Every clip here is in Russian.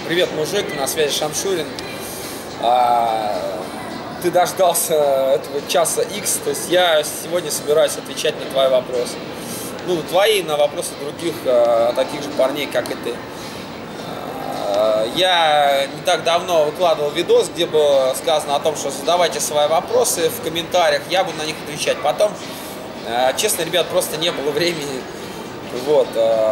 Привет, мужик, на связи Шамшурин. Ты дождался этого часа X, то есть я сегодня собираюсь отвечать на твои вопросы. Ну, твои, на вопросы других, таких же парней, как и ты. Я не так давно выкладывал видос, где было сказано о том, что задавайте свои вопросы в комментариях, я буду на них отвечать. Потом, честно, ребят, просто не было времени. Вот,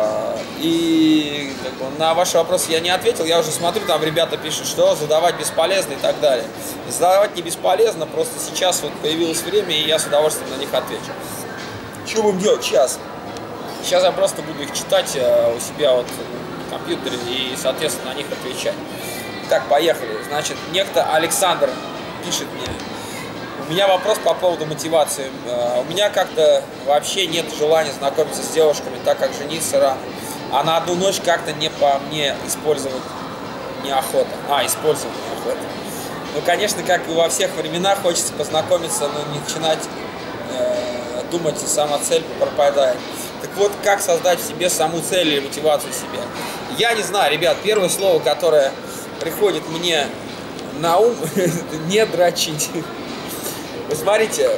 и как бы, на ваши вопросы я не ответил, я уже смотрю, там ребята пишут, что задавать бесполезно и так далее. Задавать не бесполезно, просто сейчас вот появилось время, и я с удовольствием на них отвечу. Что будем делать сейчас? Сейчас я просто буду их читать у себя вот в компьютере и, соответственно, на них отвечать. Так, поехали. Значит, некто Александр пишет мне. У меня вопрос по поводу мотивации. У меня как-то вообще нет желания знакомиться с девушками, так как жениться рано. А на одну ночь как-то не по мне использовать неохота. Использовать неохота. Ну, конечно, как и во всех временах, хочется познакомиться, но не начинать думать, и сама цель пропадает. Так вот, как создать в себе саму цель или мотивацию в себе? Я не знаю, ребят, первое слово, которое приходит мне на ум, это не дрочить. Вы смотрите,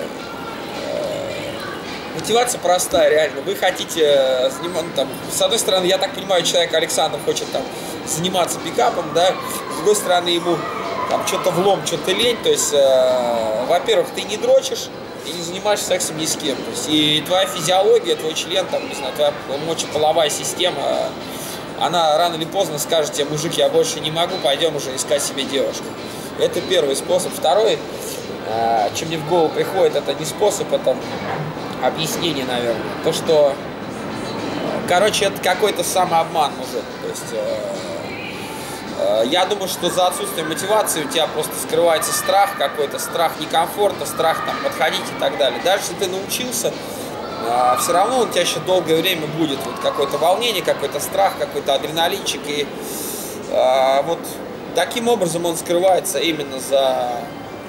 мотивация простая, реально. Вы хотите заниматься, там, с одной стороны, я так понимаю, человек Александр хочет там заниматься пикапом, да, с другой стороны, ему там что-то влом, что-то лень, то есть, во-первых, ты не дрочишь и не занимаешься сексом ни с кем, то есть, и твоя физиология, твой член, там, не знаю, твоя мочеполовая система, она рано или поздно скажет тебе: мужик, я больше не могу, пойдем уже искать себе девушку. Это первый способ. Второй, чем мне в голову приходит, это не способ, это объяснение, наверное. То, что, короче, это какой-то самообман, мужик. То есть, я думаю, что за отсутствием мотивации у тебя просто скрывается страх какой-то, страх некомфорта, страх там подходить и так далее. Даже если ты научился, все равно у тебя еще долгое время будет вот какое-то волнение, какой-то страх, какой-то адреналинчик. И вот таким образом он скрывается именно за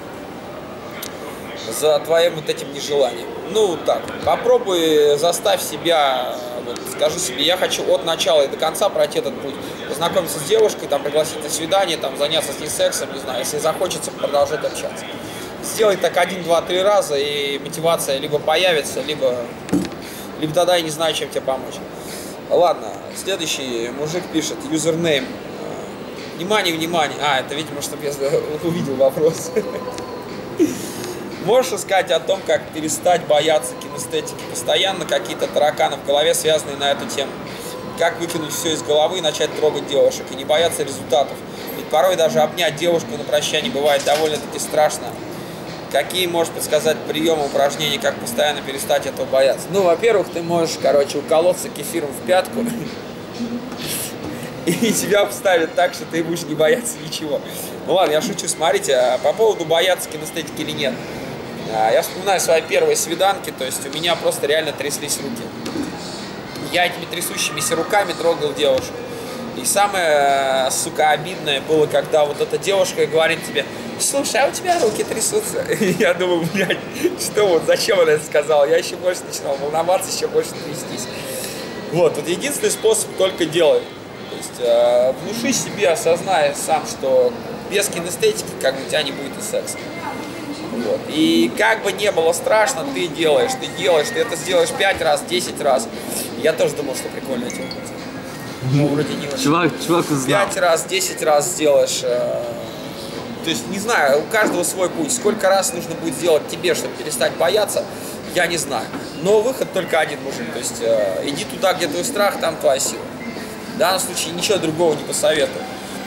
твоим вот этим нежеланием. Ну, так, попробуй заставь себя, вот, скажи себе: я хочу от начала и до конца пройти этот путь, познакомиться с девушкой, там, пригласить на свидание, там, заняться с ней сексом, не знаю, если захочется, продолжать общаться. Сделай так 1, 2, 3 раза, и мотивация либо появится, либо тогда я не знаю, чем тебе помочь. Ладно, следующий мужик пишет, юзернейм. Внимание, внимание. Это, видимо, чтобы я увидел вопрос. Можешь рассказать о том, как перестать бояться кинестетики? Постоянно какие-то тараканы в голове, связанные на эту тему. Как выкинуть все из головы и начать трогать девушек, и не бояться результатов? Ведь порой даже обнять девушку на прощание бывает довольно-таки страшно. Какие можешь подсказать приемы, упражнений, как постоянно перестать этого бояться? Ну, во-первых, ты можешь, уколоться кефиром в пятку, и тебя вставят так, что ты будешь не бояться ничего. Ну ладно, я шучу, смотрите, по поводу бояться кинестетики или нет. Я вспоминаю свои первые свиданки, то есть у меня просто реально тряслись руки. Я этими трясущимися руками трогал девушку. И самое, сука, обидное было, когда вот эта девушка говорит тебе: слушай, а у тебя руки трясутся. И я думаю, блядь, что вот, зачем она это сказала? Я еще больше начинал волноваться, еще больше трястись. Вот единственный способ — только делай. То есть внуши себе, осознай сам, что без кинестетики как бы у тебя не будет и секса. Вот. И как бы не было страшно, ты делаешь, ты это сделаешь 5 раз, 10 раз. Я тоже думал, что прикольно этим будет. Но вроде не очень. Чувак узнал. 5 раз, 10 раз сделаешь. То есть, не знаю, у каждого свой путь. Сколько раз нужно будет сделать тебе, чтобы перестать бояться, я не знаю. Но выход только один, мужик. То есть, иди туда, где твой страх, там твоя сила. В данном случае ничего другого не посоветую.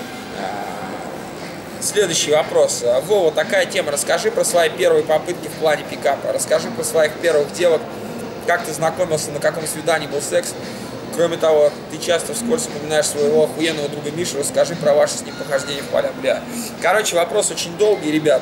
Следующий вопрос. Вова, такая тема. Расскажи про свои первые попытки в плане пикапа. Расскажи про своих первых девок. Как ты знакомился, на каком свидании был секс. Кроме того, ты часто вскользь вспоминаешь своего охуенного друга Мишу. Расскажи про ваши с ним похождения в поля. Короче, вопрос очень долгий, ребят.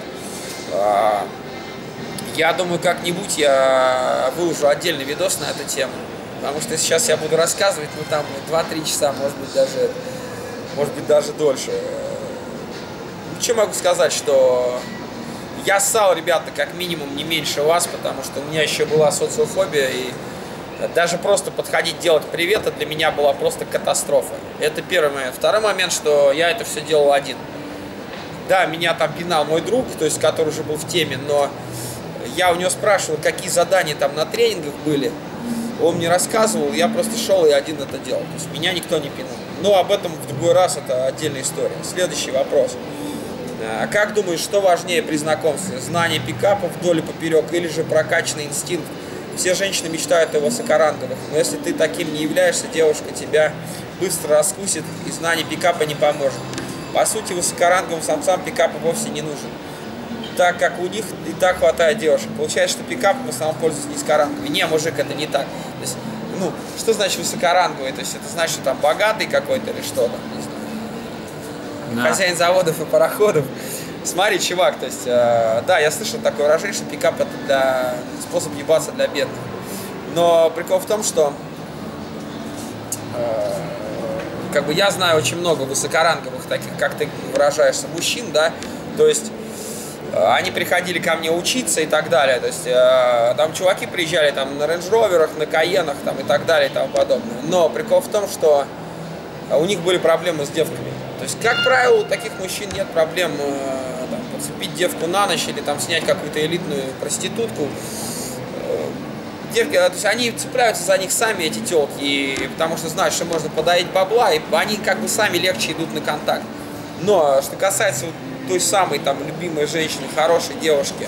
Я думаю, как-нибудь я выложу отдельный видос на эту тему. Потому что сейчас я буду рассказывать, ну там 2-3 часа, может быть даже дольше. Что могу сказать, что я ссал, ребята, как минимум не меньше вас, потому что у меня еще была социофобия, и Даже просто подходить, делать привет, это для меня была просто катастрофа. Это первый момент. Второй момент, что я это все делал один. Да, меня там пинал мой друг, то есть, который уже был в теме, но я у него спрашивал, какие задания там на тренингах были. Он мне рассказывал, я просто шел и один это делал. То есть, меня никто не пинал. Но об этом в другой раз, это отдельная история. Следующий вопрос. А как думаешь, что важнее при знакомстве? Знание пикапов вдоль и поперек или же прокачанный инстинкт? Все женщины мечтают о высокоранговых, но если ты таким не являешься, девушка тебя быстро раскусит, и знание пикапа не поможет. По сути, высокоранговым самцам пикапа вовсе не нужен, так как у них и так хватает девушек. Получается, что пикапом в основном пользуются низкоранговые. Не, мужик, это не так. То есть, ну, что значит высокоранговый? То есть это значит, что там богатый какой-то или что там, не знаю. Да. Хозяин заводов и пароходов. Смотри, чувак, то есть, да, я слышал такое выражение, что пикап это способ ебаться для бедных. Но прикол в том, что как бы я знаю очень много высокоранговых таких, как ты выражаешься, мужчин, да, то есть они приходили ко мне учиться и так далее, то есть там чуваки приезжали там на рейндж-роверах, на каенах там и так далее и тому подобное. Но прикол в том, что у них были проблемы с девками. То есть, как правило, у таких мужчин нет проблем там, подцепить девку на ночь или там снять какую-то элитную проститутку. Девки, то есть они цепляются за них сами, эти телки, потому что знают, что можно подоить бабла, и они как бы сами легче идут на контакт. Но что касается вот той самой там любимой женщины, хорошей девушки,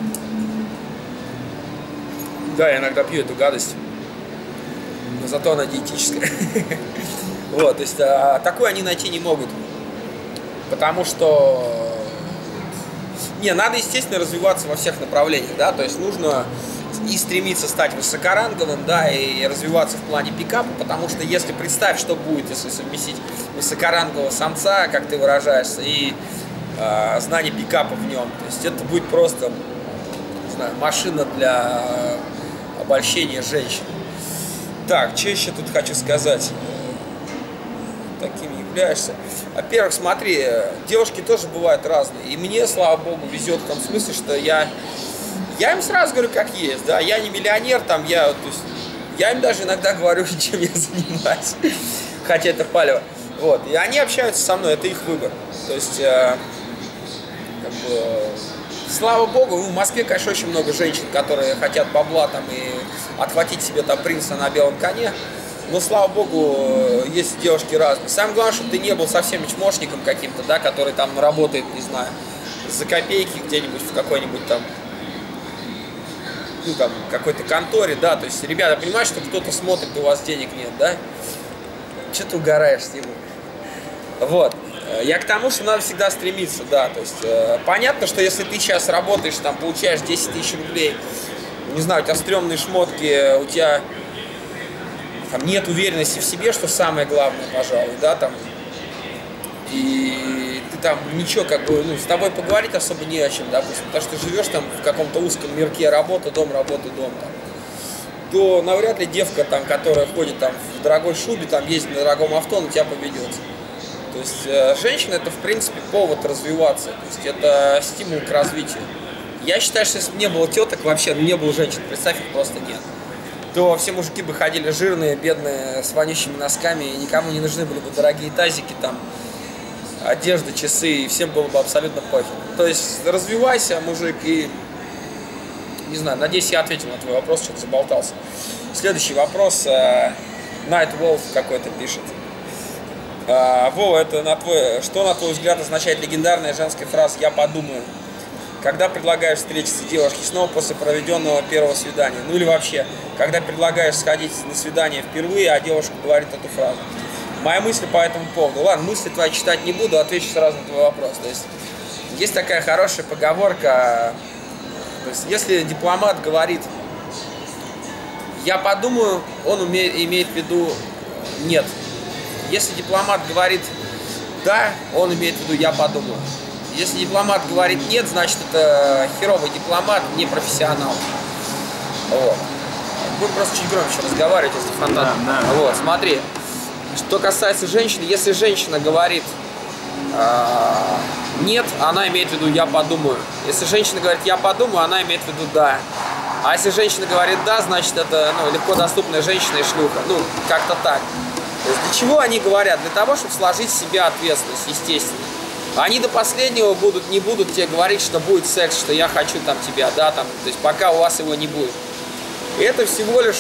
да, я иногда пью эту гадость, но зато она диетическая. Вот, то есть такое они найти не могут, потому что не, надо, естественно, развиваться во всех направлениях, да, то есть нужно и стремиться стать высокоранговым, да, и развиваться в плане пикапа, потому что если представь, что будет, если совместить высокорангового самца, как ты выражаешься, и знание пикапа в нем, то есть это будет просто, не знаю, машина для обольщения женщин. Так, что еще тут хочу сказать? Таким являешься. Во-первых, смотри, девушки тоже бывают разные. И мне, слава богу, везет в том смысле, что я им сразу говорю, как есть, да, я не миллионер, там, то есть, я им даже иногда говорю, чем я занимаюсь, хотя это палево. Вот, и они общаются со мной, это их выбор. То есть, как бы, слава богу, в Москве, конечно, очень много женщин, которые хотят бабла там и отхватить себе там принца на белом коне. Но, слава богу, есть девушки разные. Самое главное, чтобы ты не был совсем чмошником каким-то, да, который там работает, не знаю, за копейки где-нибудь в какой-нибудь там, ну, там, какой-то конторе, да, то есть, ребята, понимаешь, что кто-то смотрит, у вас денег нет, да? Че ты угораешь, Тимур? Вот. Я к тому, что надо всегда стремиться, да, то есть, понятно, что если ты сейчас работаешь, там, получаешь 10 тысяч рублей, не знаю, у тебя стрёмные шмотки, у тебя там нет уверенности в себе, что самое главное, пожалуй, да, там, и ты там ничего, как бы, ну, с тобой поговорить особо не о чем, допустим, потому что ты живешь там в каком-то узком мирке, работа, дом, там, то навряд ли девка, там, которая ходит там в дорогой шубе, там, ездит на дорогом авто, на тебя поведется. То есть женщина — это, в принципе, повод развиваться, то есть это стимул к развитию. Я считаю, что если бы не было теток, вообще не было женщин, представь, их просто нет, то все мужики бы ходили жирные, бедные, с вонючими носками, и никому не нужны были бы дорогие тазики, там, одежда, часы, и всем было бы абсолютно пофиг. То есть развивайся, мужик, и, не знаю, надеюсь, я ответил на твой вопрос, что-то заболтался. Следующий вопрос, Night Wolf какой-то пишет. Вова, это что, на твой взгляд, означает легендарная женская фраза «я подумаю», когда предлагаешь встретиться девушке снова после проведенного первого свидания? Ну или вообще, когда предлагаешь сходить на свидание впервые, а девушка говорит эту фразу. Мои мысли по этому поводу. Ладно, мысли твои читать не буду, отвечу сразу на твой вопрос. То есть такая хорошая поговорка. То есть, если дипломат говорит «я подумаю», он имеет в виду «нет». Если дипломат говорит «да», он имеет в виду «я подумаю». Если дипломат говорит «нет», значит, это херовый дипломат, не профессионал. Вот. Будем просто чуть громче разговаривать, если фонтан. Да. Вот, смотри. Что касается женщин, если женщина говорит «нет», она имеет в виду «я подумаю». Если женщина говорит «я подумаю», она имеет в виду «да». А если женщина говорит да, значит это легко доступная женщина и шлюха. Ну, как-то так. То есть для чего они говорят? Для того, чтобы сложить в себя ответственность, естественно. Они до последнего не будут тебе говорить, что будет секс, что я хочу там тебя, да, там, то есть пока у вас его не будет. И это всего лишь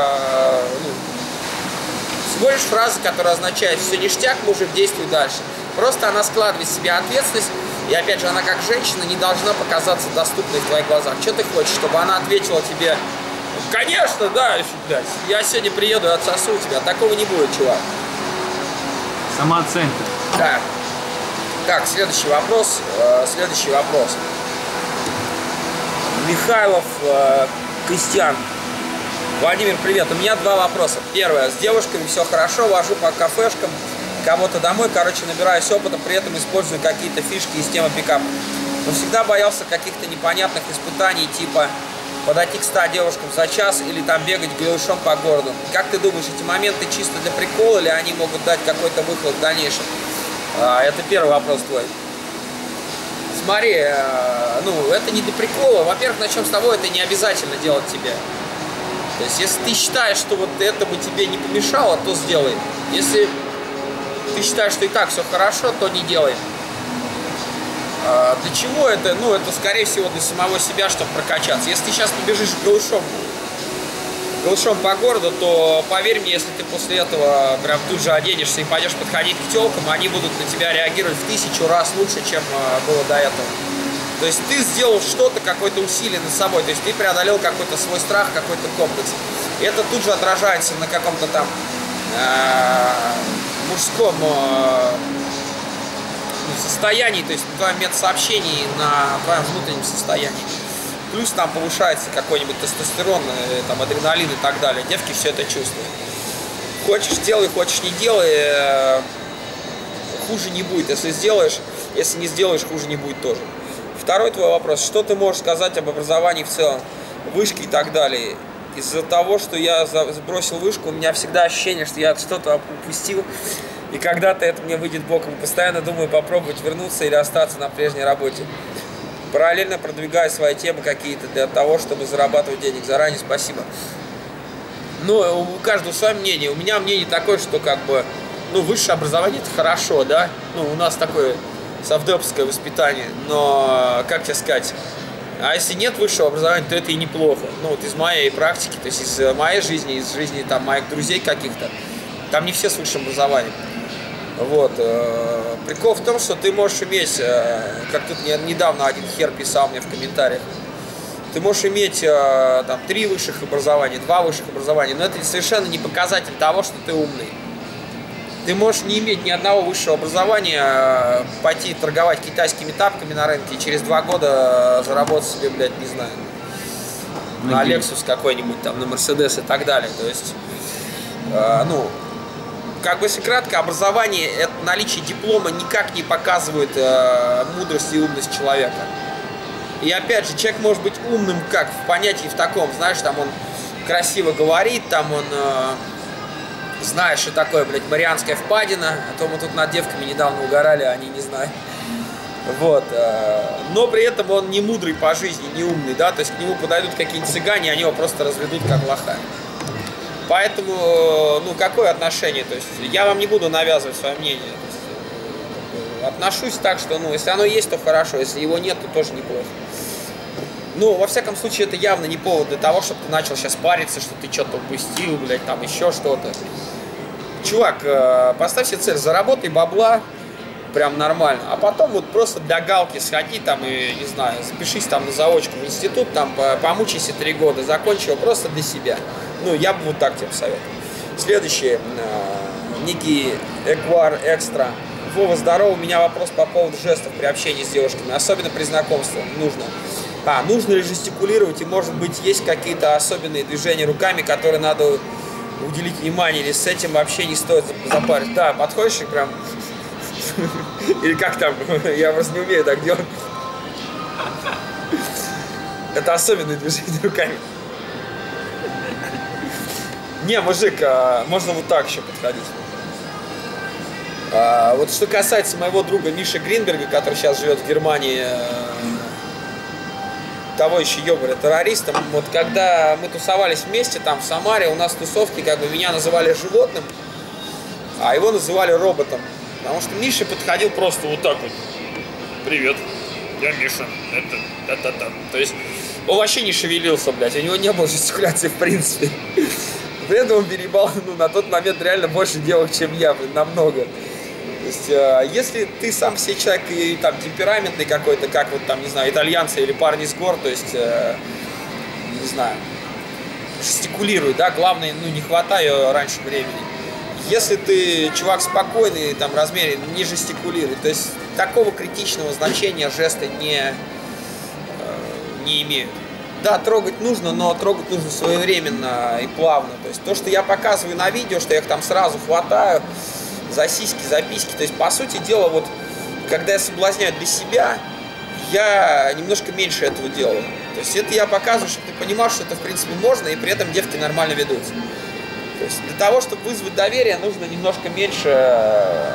фраза, которая означает «все ништяк, мужик, действуй дальше». Просто она складывает в себя ответственность, и опять же, она как женщина не должна показаться доступной в твоих глазах. Что ты хочешь, чтобы она ответила тебе «конечно, да, блядь, я сегодня приеду и отсосу тебя». Такого не будет, чувак. Самооценка. Да. Так, следующий вопрос. Михайлов Кристиан. Владимир, привет. У меня два вопроса. Первое. С девушками все хорошо, вожу по кафешкам, кого-то домой, короче, набираюсь опыта, при этом использую какие-то фишки из темы пикапа. Но всегда боялся каких-то непонятных испытаний, типа подойти к 100 девушкам за час или там бегать голышом по городу. Как ты думаешь, эти моменты чисто для прикола или они могут дать какой-то выхлоп в дальнейшем? Это первый вопрос твой. Смотри, это не для прикола. Во-первых, начнем с того, это не обязательно делать тебе. То есть, если ты считаешь, что вот это бы тебе не помешало, то сделай. Если ты считаешь, что и так все хорошо, то не делай. Для чего это? Это, скорее всего, для самого себя, чтобы прокачаться. Если ты сейчас побежишь голышом по городу, то поверь мне, если ты после этого прям тут же оденешься и пойдешь подходить к телкам, они будут на тебя реагировать в 1000 раз лучше, чем было до этого. То есть ты сделал что-то, какое-то усилие над собой, то есть ты преодолел какой-то свой страх, какой-то комплекс. И это тут же отражается на каком-то там мужском состоянии, то есть на твоем метасообщении, на твоем внутреннем состоянии. Плюс там повышается какой-нибудь тестостерон, там, адреналин и так далее. Девки все это чувствуют. Хочешь делай, хочешь не делай, хуже не будет. Если не сделаешь, хуже не будет тоже. Второй твой вопрос. Что ты можешь сказать об образовании в целом, вышке и так далее? Из-за того, что я сбросил вышку, у меня всегда ощущение, что я что-то упустил. И когда-то это мне выйдет боком. Постоянно думаю попробовать вернуться или остаться на прежней работе. Параллельно продвигаю свои темы какие-то для того, чтобы зарабатывать денег. Заранее спасибо. У каждого свое мнение. У меня мнение такое, что высшее образование это хорошо, да? У нас такое совдеповское воспитание. Но, как тебе сказать, а если нет высшего образования, то это и неплохо. Из моей практики, то есть из моей жизни, из жизни там моих друзей каких-то, там не все с высшим образованием. Прикол в том, что ты можешь иметь, как тут недавно один хер писал мне в комментариях, ты можешь иметь 3 высших образования, 2 высших образования, но это совершенно не показатель того, что ты умный. Ты можешь не иметь ни одного высшего образования, пойти торговать китайскими тапками на рынке и через 2 года заработать себе, блядь, не знаю, на Lexus какой-нибудь, там, на Mercedes и так далее. То есть, если кратко, образование, это наличие диплома никак не показывает мудрость и умность человека. И опять же, человек может быть умным как в понятии в таком, знаешь, там он красиво говорит, там он знает, что такое, блядь, Марианская впадина, а то мы тут над девками недавно угорали, а они не знают. Но при этом он не мудрый по жизни, не умный, да, то есть к нему подойдут какие-нибудь цыгане, они его просто разведут как лоха. Поэтому, какое отношение? То есть я вам не буду навязывать свое мнение. То есть, отношусь так, что, если оно есть, то хорошо, если его нет, то тоже неплохо. Во всяком случае, это явно не повод для того, чтобы ты начал сейчас париться, что ты что-то упустил, блядь, там еще что-то. Чувак, поставь себе цель, заработай бабла, прям нормально, а потом просто для галки сходи там и, не знаю, запишись там на заочку в институт, там помучайся 3 года, закончи его просто для себя. Я бы так тебе посоветовал. Следующее. Некий Эквар Экстра. Вова, здорово, у меня вопрос по поводу жестов при общении с девушками, особенно при знакомстве. Нужно ли жестикулировать, и, может быть, есть какие-то особенные движения руками, которые надо уделить внимание, или с этим вообще не стоит запарить? Да, подходишь и прям... Или как там? Я просто не умею так делать. Это особенные движения руками. Не, мужик, можно вот так еще подходить. Что касается моего друга Миши Гринберга, который сейчас живет в Германии, того еще ебали террористом. Вот когда мы тусовались вместе там в Самаре, у нас тусовки, как бы меня называли животным, а его называли роботом. Потому что Миша подходил просто вот так вот. Привет, я Миша. То есть он вообще не шевелился, блядь. У него не было жестикуляции в принципе. При этом он перебал, ну, на тот момент реально больше девок, чем я, блин, намного. То есть, если ты сам все человек и там темпераментный какой-то, как вот там, не знаю, итальянцы или парни с гор, то есть, не знаю, жестикулируй, да, главное, ну, не хватай раньше времени. Если ты чувак спокойный, там, размеренный, не жестикулируй, то есть, такого критичного значения жесты не имеют. Да, трогать нужно, но трогать нужно своевременно и плавно. То есть то, что я показываю на видео, что я их там сразу хватаю за сиськи, за письки. То есть, по сути дела, вот, когда я соблазняю для себя, я немножко меньше этого делаю. То есть это я показываю, чтобы ты понимал, что это, в принципе, можно, и при этом девки нормально ведутся. То есть для того, чтобы вызвать доверие, нужно немножко меньше,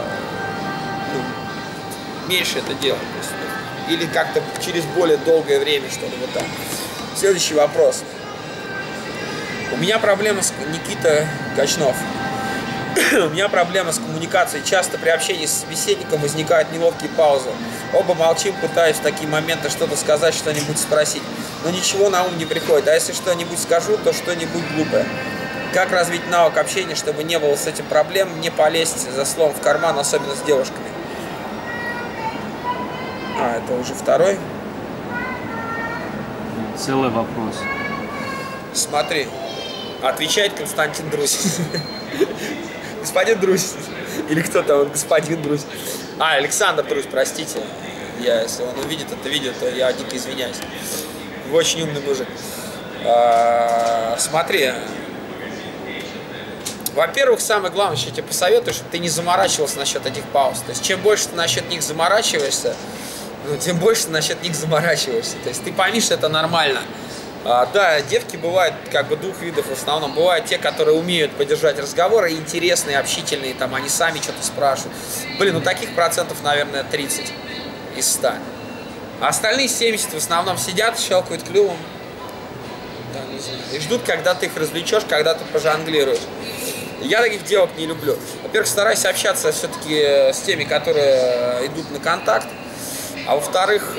меньше это делать. То есть, или как-то через более долгое время, что ли, вот так. Следующий вопрос. У меня проблема с Никита Качнов. У меня проблема с коммуникацией. Часто при общении с собеседником возникают неловкие паузы. Оба молчим, пытаясь в такие моменты что-то сказать, что-нибудь спросить. Но ничего на ум не приходит. А если что-нибудь скажу, то что-нибудь глупое. Как развить навык общения, чтобы не было с этим проблем, не полезть за словом в карман, особенно с девушками? А, это уже второй. Целый вопрос. Смотри, отвечает Константин Друзь. Господин Друзь. Или кто там, господин Друзь. А, Александр Друзь, простите. Если он увидит это видео, то я дико извиняюсь. Вы очень умный мужик. Смотри. Во-первых, самое главное, что я тебе посоветую, чтобы ты не заморачивался насчет этих пауз. То есть, чем больше ты насчет них заморачиваешься, ну, тем больше ты насчет них заморачиваешься. То есть ты пойми, что это нормально. Да, девки бывают как бы двух видов в основном. Бывают те, которые умеют поддержать разговоры, интересные, общительные, там они сами что-то спрашивают. Блин, ну таких процентов, наверное, 30 из 100. А остальные 70 в основном сидят, щелкают клювом, да, не знаю, и ждут, когда ты их развлечешь, когда ты пожонглируешь. Я таких девок не люблю. Во-первых, стараюсь общаться все-таки с теми, которые идут на контакт. А во-вторых,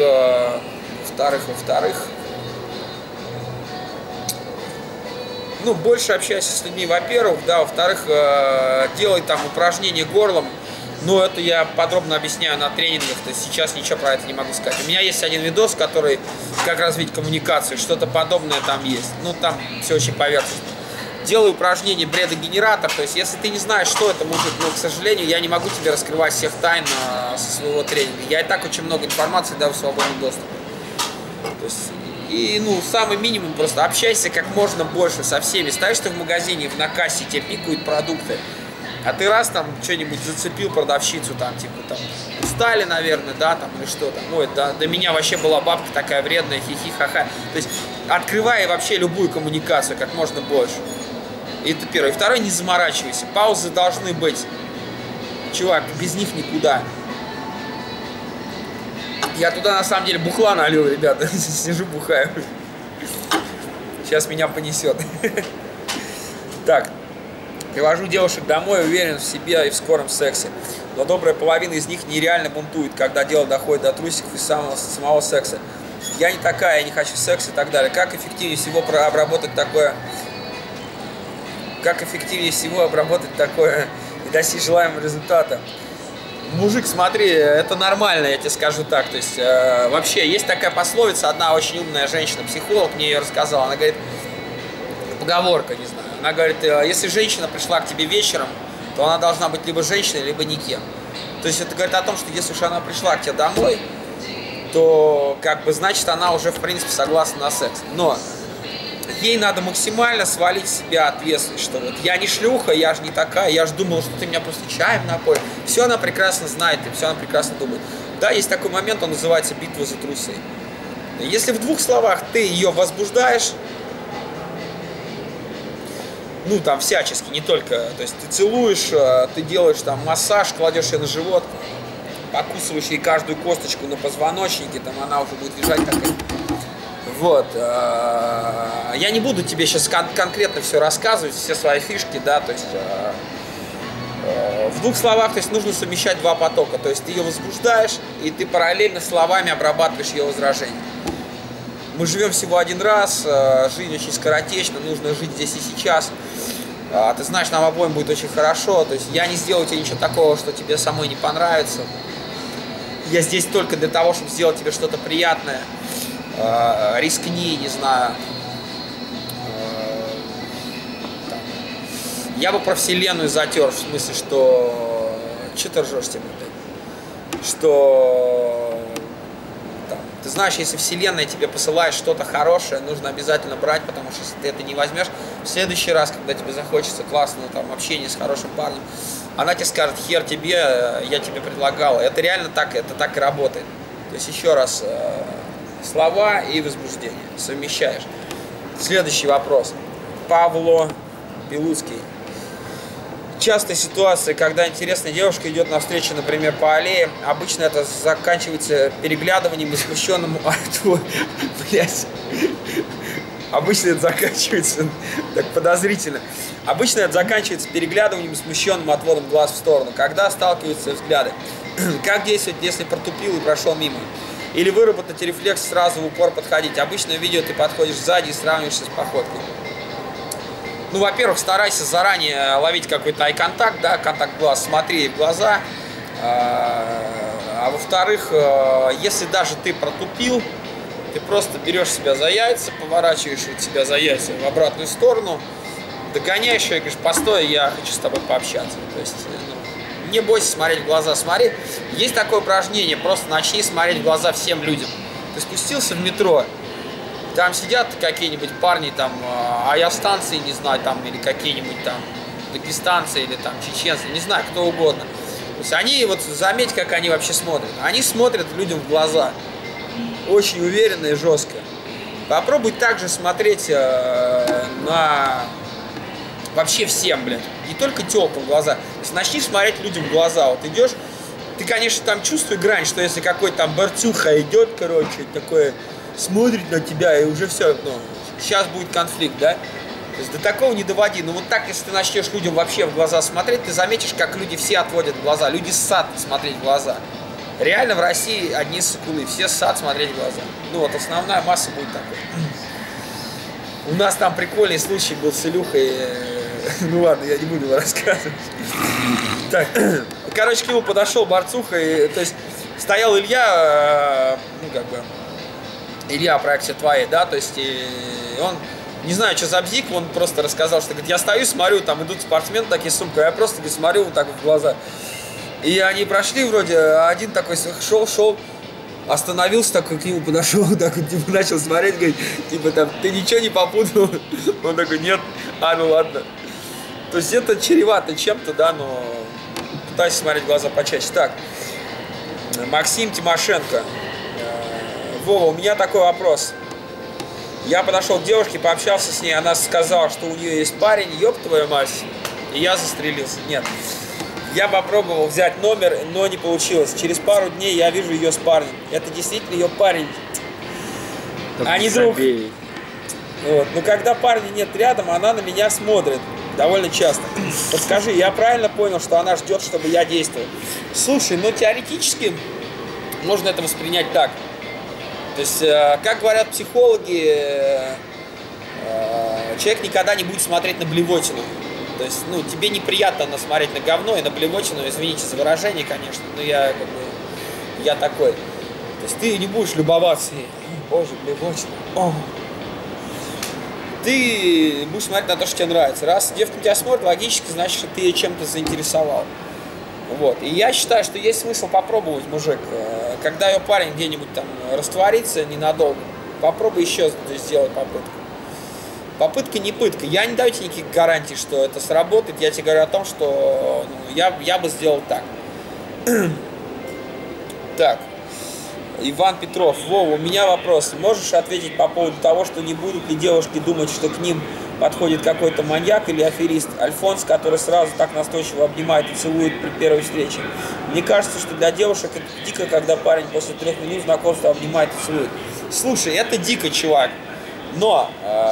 ну, больше общайся с людьми, во-первых, да, во-вторых, делай там упражнения горлом, но это я подробно объясняю на тренингах, то есть сейчас ничего про это не могу сказать. У меня есть один видос, который, как развить коммуникацию, что-то подобное там есть, ну, там все очень поверхностно. Делай упражнения бредогенератор, то есть если ты не знаешь, что это, мужик, но, к сожалению, я не могу тебе раскрывать всех тайн со своего тренинга. Я и так очень много информации даю в свободный доступ. То есть, и, ну, самый минимум просто общайся как можно больше со всеми. Ставишь ты в магазине, на кассе тебе пикают продукты, а ты раз там что-нибудь зацепил продавщицу, там, типа, там, устали, наверное, да, там, или что там. Ой, да, до меня вообще была бабка такая вредная, хихи-ха-ха. То есть, открывай вообще любую коммуникацию как можно больше. И это первое. И второе, не заморачивайся. Паузы должны быть. Чувак, без них никуда. Я туда, на самом деле, бухла налил, ребята. Сижу, бухаю. Сейчас меня понесет. Так. Привожу девушек домой, уверен в себе и в скором сексе. Но добрая половина из них нереально бунтует, когда дело доходит до трусиков и самого секса. Я не такая, я не хочу секса и так далее. Как эффективнее всего обработать такое... Как эффективнее всего обработать такое и достичь желаемого результата? Мужик, смотри, это нормально, я тебе скажу так. То есть, вообще, есть такая пословица, одна очень умная женщина-психолог мне ее рассказала. Она говорит, поговорка, не знаю. Она говорит, если женщина пришла к тебе вечером, то она должна быть либо женщиной, либо никем. То есть, это говорит о том, что если уж она пришла к тебе домой, то, как бы, значит, она уже, в принципе, согласна на секс. Но... ей надо максимально свалить с себя ответственность, что вот я не шлюха, я же не такая, я же думала, что ты меня просто чаем напоишь. Все она прекрасно знает и все она прекрасно думает. Да, есть такой момент, он называется битва за трусы. Если в двух словах ты ее возбуждаешь, ну там всячески, не только, то есть ты целуешь, ты делаешь там массаж, кладешь ее на живот, покусываешь ей каждую косточку на позвоночнике, там она уже будет лежать такая Вот. Я не буду тебе сейчас конкретно все рассказывать, все свои фишки, да, то есть в двух словах, то есть нужно совмещать два потока, то есть ты ее возбуждаешь, и ты параллельно словами обрабатываешь ее возражения. Мы живем всего один раз, жизнь очень скоротечна, нужно жить здесь и сейчас. Ты знаешь, нам обоим будет очень хорошо, то есть я не сделаю тебе ничего такого, что тебе самой не понравится. Я здесь только для того, чтобы сделать тебе что-то приятное. Рискни, не знаю. Я бы про вселенную затер, в смысле, что... Че ты ржешь тебе, блядь? Что... Там, ты знаешь, если вселенная тебе посылает что-то хорошее, нужно обязательно брать, потому что если ты это не возьмешь, в следующий раз, когда тебе захочется классного там общения с хорошим парнем, она тебе скажет: хер тебе, я тебе предлагала. Это реально так, это так и работает. То есть еще раз, слова и возбуждение совмещаешь. Следующий вопрос. Павло Белуцкий. Частая ситуация, когда интересная девушка идет навстречу, например, по аллее, обычно это заканчивается переглядыванием и смущенным... Блять. Обычно это заканчивается так подозрительно. Обычно это заканчивается переглядыванием и смущенным отводом глаз в сторону, когда сталкиваются взгляды. Как действовать, если протупил и прошел мимо? Или выработать рефлекс сразу в упор подходить? Обычно в видео ты подходишь сзади и сравниваешься с походкой. Ну, во-первых, старайся заранее ловить какой-то ай-контакт, да, контакт глаз, смотри в глаза. А во-вторых, если даже ты протупил, ты просто берешь себя за яйца, поворачиваешь себя за яйца в обратную сторону, догоняешь ее и говоришь: постой, я хочу с тобой пообщаться. То есть, ну, не бойся смотреть в глаза, смотри. Есть такое упражнение, просто начни смотреть в глаза всем людям. Ты спустился в метро, там сидят какие-нибудь парни, там, авиастанции, не знаю, там, или какие-нибудь там дагестанцы, или там чеченцы, не знаю, кто угодно. То есть они, вот заметь, как они вообще смотрят. Они смотрят людям в глаза. Очень уверенно и жестко. Попробуй также смотреть на вообще всем, блин. Не только тёлкам в глаза. То есть начни смотреть людям в глаза. Вот идешь, ты, конечно, там чувствуй грань, что если какой-то там Бартюха идет, короче, такое... смотрит на тебя, и уже все, ну, сейчас будет конфликт, да? То есть до такого не доводи. Но вот так, если ты начнешь людям вообще в глаза смотреть, ты заметишь, как люди все отводят глаза. Люди ссат смотреть в глаза. Реально в России одни сыкуны, все ссат смотреть в глаза. Ну вот основная масса будет такой. У нас там прикольный случай был с Илюхой. Ну ладно, я не буду его рассказывать. Так, короче, к нему подошел Борцуха, и, то есть стоял Илья, ну как бы... Илья, проекция твоей, да, то есть и он, не знаю, что за бзик, он просто рассказал, что, говорит, я стою, смотрю, там идут спортсмены такие с сумкой, я просто, говорит, смотрю вот так в глаза. И они прошли вроде, один такой шел, остановился, такой к нему подошел, так вот, типа, начал смотреть, говорит, типа, там, ты ничего не попутал? Он такой: нет, ну ладно. То есть это чревато чем-то, да, но пытайся смотреть в глаза почаще. Так, Максим Тимошенко. Вова, у меня такой вопрос. Я подошел к девушке, пообщался с ней, она сказала, что у нее есть парень, ёб твою мать, и я застрелился. Нет. Я попробовал взять номер, но не получилось. Через пару дней я вижу ее с парнем. Это действительно ее парень, а не друг. Вот. Но когда парня нет рядом, она на меня смотрит довольно часто. Подскажи, я правильно понял, что она ждет, чтобы я действовал? Слушай, ну теоретически можно это воспринять так. То есть, как говорят психологи, человек никогда не будет смотреть на блевотину. То есть, ну, тебе неприятно смотреть на говно и на блевотину, извините за выражение, конечно, но я, как бы, я такой. То есть, ты не будешь любоваться, боже, блевотина. О. Ты будешь смотреть на то, что тебе нравится. Раз девка тебя смотрит, логически, значит, что ты ее чем-то заинтересовал. Вот. И я считаю, что есть смысл попробовать, мужик, когда ее парень где-нибудь там растворится ненадолго, попробуй еще сделать попытку. Попытка не пытка. Я не даю тебе никаких гарантий, что это сработает. Я тебе говорю о том, что ну, я бы сделал так. Так. Иван Петров. Вова, у меня вопрос. Можешь ответить по поводу того, что не будут ли девушки думать, что к ним подходит какой-то маньяк или аферист, Альфонс, который сразу так настойчиво обнимает и целует при первой встрече? Мне кажется, что для девушек это дико, когда парень после 3 минут знакомства обнимает и целует. Слушай, это дико, чувак. Но,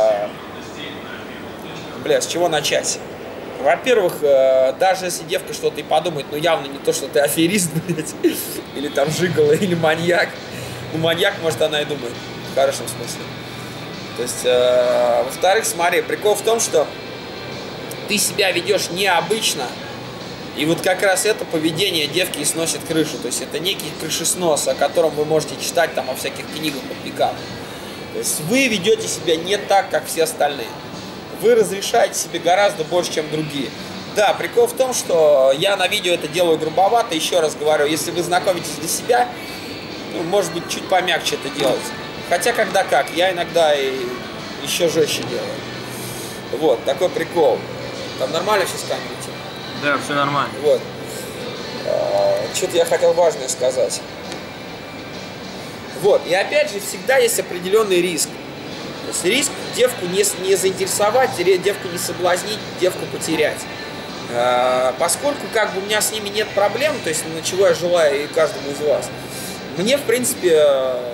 бля, с чего начать? Во-первых, даже если девка что-то и подумает, ну явно не то, что ты аферист, блядь, или там жигало, или маньяк. Ну, маньяк, может, она и думает, в хорошем смысле. То есть, во-вторых, смотри, прикол в том, что ты себя ведешь необычно, и вот как раз это поведение девки и сносит крышу. То есть это некий крышеснос, о котором вы можете читать там во всяких книгах по пикапу. То есть вы ведете себя не так, как все остальные. Вы разрешаете себе гораздо больше, чем другие. Да, прикол в том, что я на видео это делаю грубовато. Еще раз говорю, если вы знакомитесь для себя, ну, может быть, чуть помягче это делать. Хотя когда как, я иногда и еще жестче делаю. Вот, такой прикол. Там нормально все с камерой? Да, все нормально. Вот. Что-то я хотел важное сказать. Вот. И опять же, всегда есть определенный риск. То есть риск девку не заинтересовать, девку не соблазнить, девку потерять. Поскольку как бы у меня с ними нет проблем, то есть на чего я желаю и каждому из вас, мне в принципе,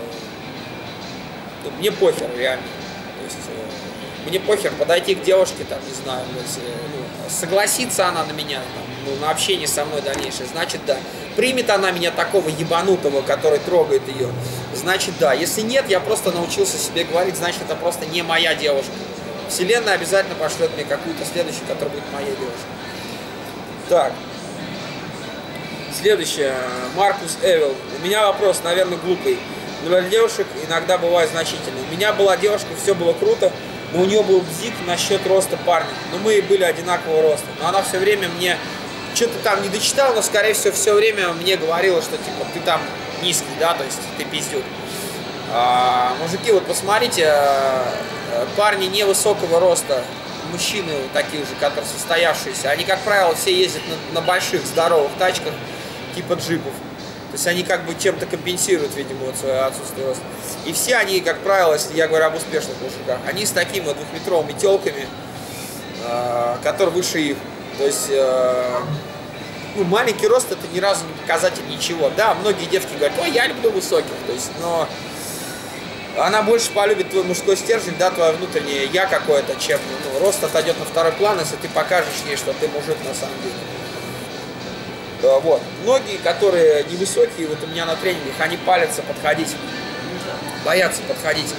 мне похер реально. То есть, мне похер подойти к девушке, там, не знаю, согласится она на меня, там, на общение со мной дальнейшее, значит да. Примет она меня такого ебанутого, который трогает ее, значит да. Если нет, я просто научился себе говорить, значит это просто не моя девушка. Вселенная обязательно пошлет мне какую-то следующую, которая будет моей девушкой. Так. Следующее. Маркус Эвил. У меня вопрос, наверное, глупый. Но для девушек иногда бывает значительный. У меня была девушка, все было круто, но у нее был бзик насчет роста парня. Но мы были одинакового роста. Но она все время мне что-то там не дочитала, но, скорее всего, все время мне говорила, что, типа, ты там низкий, да, то есть ты пиздюк. Мужики, вот посмотрите, парни невысокого роста, мужчины такие же, которые состоявшиеся, они, как правило, все ездят на больших, здоровых тачках, типа джипов. То есть они как бы чем-то компенсируют, видимо, вот свое отсутствие роста. И все они, как правило, если я говорю об успешных мужиках, они с такими вот двухметровыми телками, которые выше их. То есть ну, маленький рост это ни разу не показатель ничего. Да, многие девки говорят, ой, я люблю высоких. То есть, но она больше полюбит твой мужской стержень, да, твое внутреннее я какое-то, чем рост отойдет на второй план, если ты покажешь ей, что ты мужик на самом деле. Вот. Многие, которые невысокие, вот у меня на тренингах, они палятся подходить, боятся подходить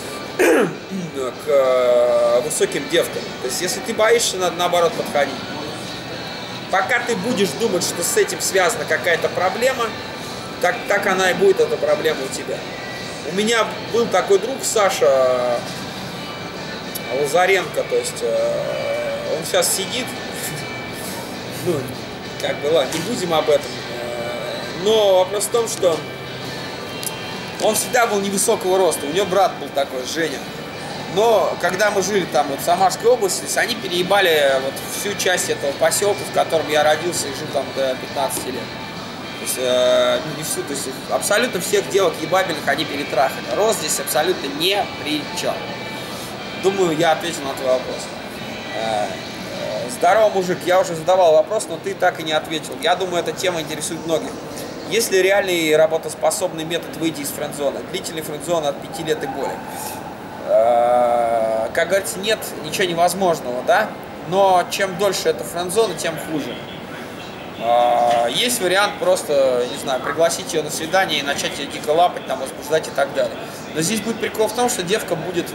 к высоким девкам. То есть, если ты боишься, надо наоборот подходить. Пока ты будешь думать, что с этим связана какая-то проблема, так она и будет, эта проблема у тебя. У меня был такой друг, Саша Лазаренко, то есть он сейчас сидит, ну, как бы, ладно, не будем об этом, но вопрос в том, что он всегда был невысокого роста, у него брат был такой, Женя. Но когда мы жили там вот в Самарской области, они переебали вот всю часть этого поселка, в котором я родился и жил там до 15 лет. То есть, не всю, то есть абсолютно всех девок ебабельных они перетрахали. Рост здесь абсолютно не при чем. Думаю, я ответил на твой вопрос. Здорово, мужик, я уже задавал вопрос, но ты так и не ответил. Я думаю, эта тема интересует многих. Есть ли реальный работоспособный метод выйти из френд-зоны? Длительный френд-зона от 5 лет и более. Как говорится, нет ничего невозможного, да? Но чем дольше эта френд-зона, тем хуже. Есть вариант просто, не знаю, пригласить ее на свидание и начать ее дико лапать, там, возбуждать и так далее. Но здесь будет прикол в том, что девка будет...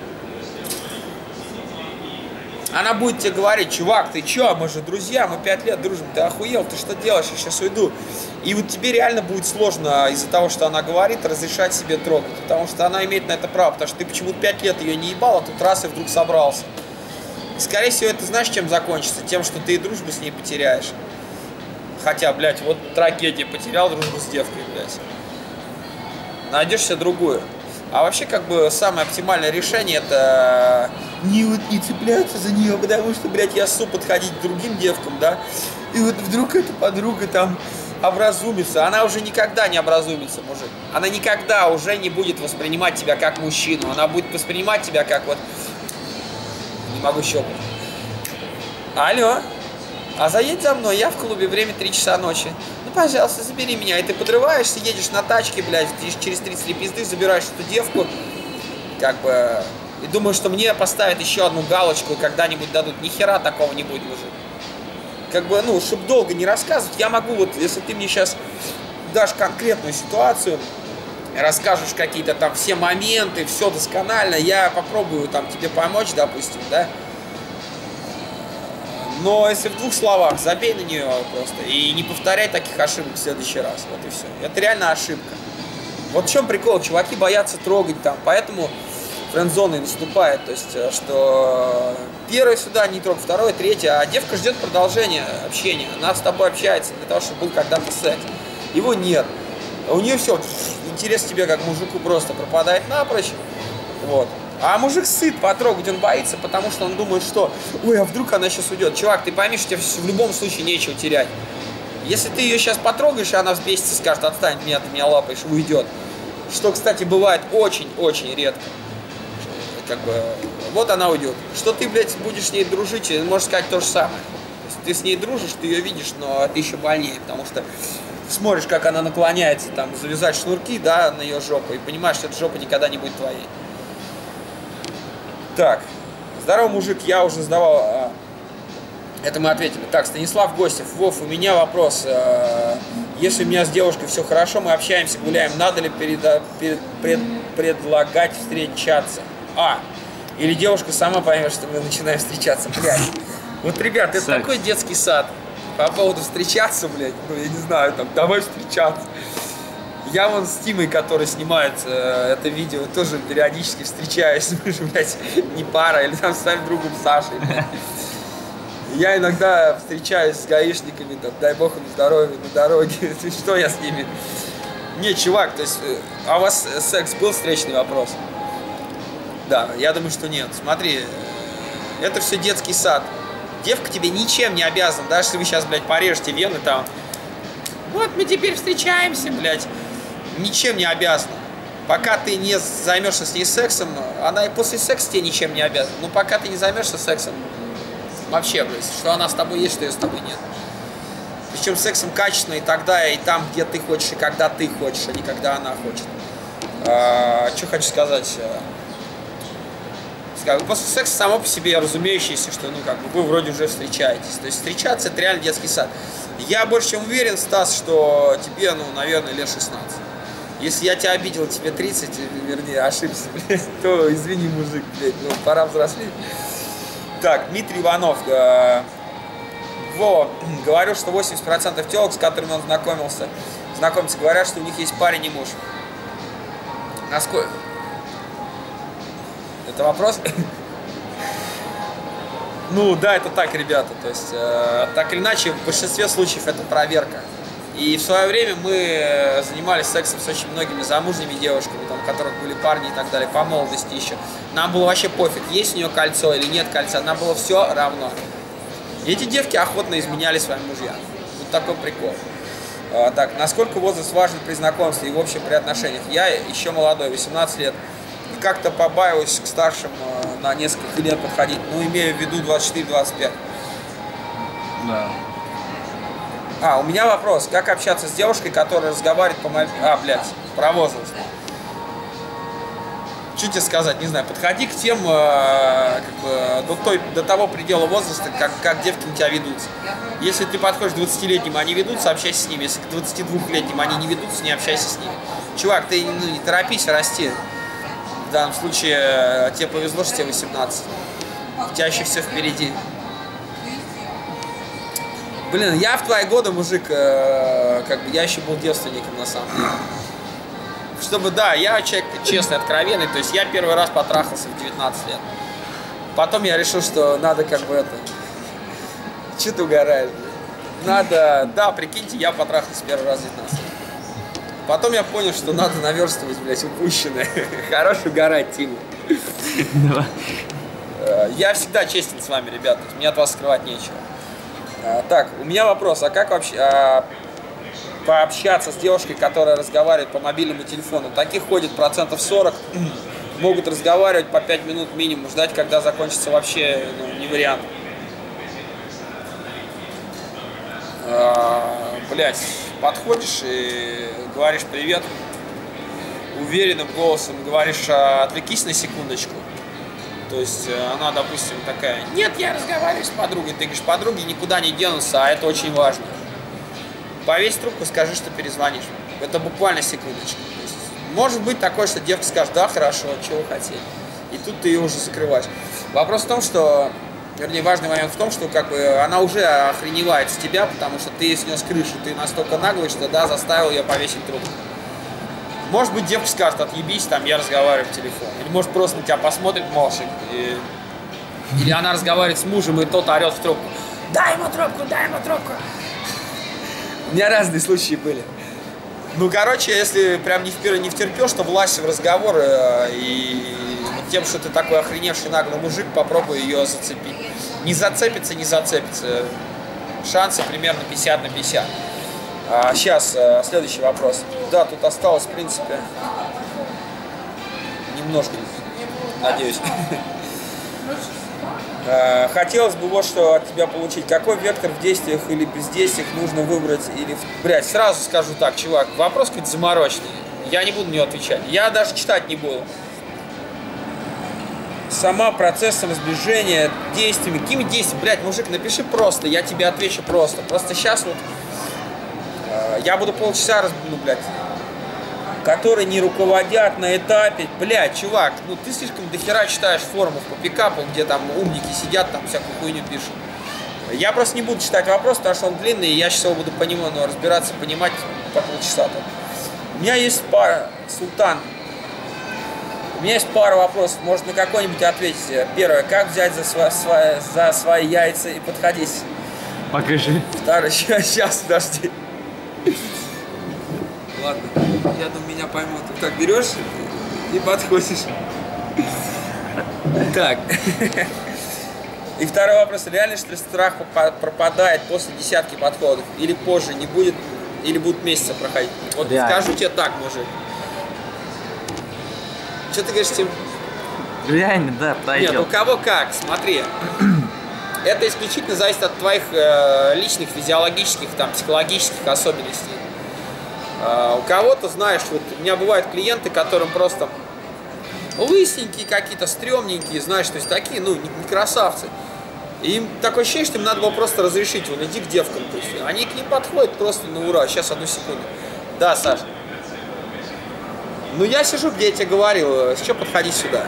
Она будет тебе говорить, чувак, ты чё, мы же друзья, мы 5 лет дружим, ты охуел, ты что делаешь, я сейчас уйду. И вот тебе реально будет сложно из-за того, что она говорит, разрешать себе трогать. Потому что она имеет на это право, потому что ты почему-то 5 лет ее не ебал, а тут раз и вдруг собрался. И, скорее всего, это знаешь, чем закончится? Тем, что ты и дружбу с ней потеряешь. Хотя, блядь, вот трагедия, потерял дружбу с девкой, блядь. Найдешь себе другую. А вообще, как бы, самое оптимальное решение это не цепляться за нее, потому что, блядь, я суп подходить к другим девкам, да, и вот вдруг эта подруга там образумится. Она уже никогда не образумится, мужик. Она никогда уже не будет воспринимать тебя как мужчину. Она будет воспринимать тебя как вот... Не могу щелкать. Алло. А заедь за мной, я в клубе, время 3 часа ночи. Ну пожалуйста, забери меня. И ты подрываешься, едешь на тачке, блядь, через 33 пизды забираешь эту девку, как бы, и думаешь, что мне поставят еще одну галочку и когда-нибудь дадут. Ни хера такого не будет, мужик. Как бы, ну, чтобы долго не рассказывать, я могу вот, если ты мне сейчас дашь конкретную ситуацию, расскажешь какие-то там все моменты, все досконально, я попробую там тебе помочь, допустим, да. Но если в двух словах, забей на нее просто и не повторяй таких ошибок в следующий раз. Вот и все. Это реально ошибка. Вот в чем прикол, чуваки боятся трогать там, поэтому френд-зона и наступает. То есть, что первое сюда не трогай, второе, третье, а девка ждет продолжения общения. Она с тобой общается для того, чтобы был когда-то секс. Его нет. У нее все, интерес к тебе как мужику просто пропадает напрочь. Вот. А мужик сыт потрогать, он боится, потому что он думает, что ой, а вдруг она сейчас уйдет. Чувак, ты пойми, что тебе в любом случае нечего терять. Если ты ее сейчас потрогаешь, и она взбесится и скажет, отстань, ты меня лапаешь, и уйдет. Что, кстати, бывает очень-очень редко. Как бы, вот она уйдет. Что ты, блядь, будешь с ней дружить, можешь сказать то же самое. То есть ты с ней дружишь, ты ее видишь, но ты еще больнее, потому что смотришь, как она наклоняется, там, завязать шнурки, да, на ее жопу, и понимаешь, что эта жопа никогда не будет твоей. Так, здорово, мужик, я уже задавал, это мы ответили. Так, Станислав Гостев, Вов, у меня вопрос. Если у меня с девушкой все хорошо, мы общаемся, гуляем, надо ли предлагать встречаться? Или девушка сама поймет, что мы начинаем встречаться, блядь. Вот, ребят, это такой детский сад. По поводу встречаться, блядь, ну, я не знаю, там, давай встречаться. Я вон с Тимой, который снимает это видео, тоже периодически встречаюсь, мы же, блядь, не пара, или там с своим другом Сашей, блядь. Я иногда встречаюсь с гаишниками, там, дай бог им здоровья на дороге, что я с ними? Не, чувак, то есть, а у вас секс был встречный вопрос? Да, я думаю, что нет. Смотри, это все детский сад. Девка тебе ничем не обязана, даже если вы сейчас, блядь, порежете вены там. Вот мы теперь встречаемся, блядь. Ничем не обязана. Пока ты не займешься с ней сексом, она и после секса тебе ничем не обязана. Но пока ты не займешься сексом, вообще, блядь, что она с тобой есть, что ее с тобой нет. Причем сексом качественно и тогда, и там, где ты хочешь, и когда ты хочешь, а не когда она хочет. Что хочу сказать? После секса само по себе разумеющееся, что, ну, как бы вы вроде уже встречаетесь. То есть встречаться — это реально детский сад. Я больше чем уверен, Стас, что тебе, ну, наверное, лет 16. Если я тебя обидел, тебе 30, вернее, ошибся, блядь, то извини, мужик, блядь, ну, пора взрослеть. Так, Дмитрий Иванов. Вова, говорю, что 80% телок, с которыми он знакомится, говорят, что у них есть парень и муж. Насколько? Это вопрос? Ну да, это так, ребята. То есть, так или иначе, в большинстве случаев это проверка. И в свое время мы занимались сексом с очень многими замужними девушками, там, у которых были парни и так далее, по молодости еще. Нам было вообще пофиг, есть у нее кольцо или нет кольца, нам было все равно. И эти девки охотно изменяли своим мужьям. Вот такой прикол. Так, насколько возраст важен при знакомстве и в общем при отношениях? Я еще молодой, 18 лет. И как-то побаиваюсь к старшим на несколько лет подходить, но имею в виду 24-25. Да. У меня вопрос. Как общаться с девушкой, которая разговаривает по мобильному... про возраст. Что тебе сказать, не знаю. Подходи к тем, до того предела возраста, как девки на тебя ведутся. Если ты подходишь к 20-летним, они ведутся, общайся с ними. Если к 22-летним они не ведутся, не общайся с ними. Чувак, ты не торопись расти. В данном случае тебе повезло, что тебе 18. У тебя еще все впереди. Блин, я в твои годы, мужик, я еще был девственником, на самом деле. Чтобы, да, я человек честный, откровенный, то есть я первый раз потрахался в 19 лет. Потом я решил, что надо Че ты угораешь, блин? Надо, да, прикиньте, я потрахался первый раз в 19 лет. Потом я понял, что надо наверстывать, блядь, упущенное. Хорош угорать, Тима. Я всегда честен с вами, ребята, мне от вас скрывать нечего. Так, у меня вопрос, а как вообще пообщаться с девушкой, которая разговаривает по мобильному телефону? Таких ходит 40%, могут разговаривать по 5 минут минимум, ждать, когда закончится, вообще, ну, не вариант. Блять, подходишь и говоришь привет, уверенным голосом говоришь, отвлекись на секундочку. То есть она, допустим, такая, нет, я разговариваю с подругой. Ты говоришь, подруги никуда не денутся, а это очень важно. Повесь трубку, скажи, что перезвонишь. Это буквально секундочку. Может быть такое, что девка скажет, да, хорошо, чего вы хотели. И тут ты ее уже закрываешь. Вопрос в том, что, вернее, важный момент в том, что как бы она уже охреневает с тебя, потому что ты снес крышу, ты настолько наглый, что да, заставил ее повесить трубку. Может быть, девка скажет, отъебись, там, я разговариваю в телефон. Или может просто на тебя посмотрит молча. Или она разговаривает с мужем, и тот орет в трубку. Дай ему трубку, дай ему трубку. У меня разные случаи были. Ну, короче, если прям не втерпешь, то влазь в разговор, и тем, что ты такой охреневший наглый мужик, попробуй ее зацепить. Не зацепится, не зацепится. Шансы примерно 50 на 50. Сейчас, следующий вопрос. Да, тут осталось, в принципе, немножко, надеюсь. Хотелось бы вот что от тебя получить. Какой вектор в действиях или бездействиях нужно выбрать? Или... Блядь, сразу скажу так, чувак, вопрос какой-то заморочный. Я не буду на него отвечать. Я даже читать не буду. Сама процессом сближения, действиями. Какими действиями? Блядь, мужик, напиши просто, я тебе отвечу просто. Просто сейчас вот я буду полчаса блядь, которые не руководят на этапе. Блядь, чувак, ну ты слишком дохера читаешь форумов по пикапу, где там умники сидят, там всякую хуйню пишут. Я просто не буду читать вопрос, потому что он длинный, и я сейчас его буду по нему разбираться, понимать по полчаса. У меня есть пара, Султан, у меня есть пара вопросов, может на какой-нибудь ответить. Первое, как взять за свои яйца и подходить? Покажи. Второе, сейчас, подожди. Ладно, я думаю, меня поймут. Ты так берешь и подходишь. Так. И второй вопрос. Реально, что ли, страх пропадает после десятки подходов? Или позже не будет, или будут месяцы проходить? Вот реально. Скажу тебе так, мужик. Что ты говоришь, Тим? Реально, да, пройдет. Нет, у кого как, смотри. Это исключительно зависит от твоих личных физиологических, там, психологических особенностей. У кого-то, знаешь, вот у меня бывают клиенты, которым просто лысенькие какие-то, стрёмненькие, знаешь, то есть такие, ну, не красавцы. И им такое ощущение, что им надо было просто разрешить, вон, иди к девкам. То есть они к ним подходят просто на ура. Сейчас, одну секунду. Да, Саш. Ну, я сижу, где я тебе говорил, с чего подходи сюда?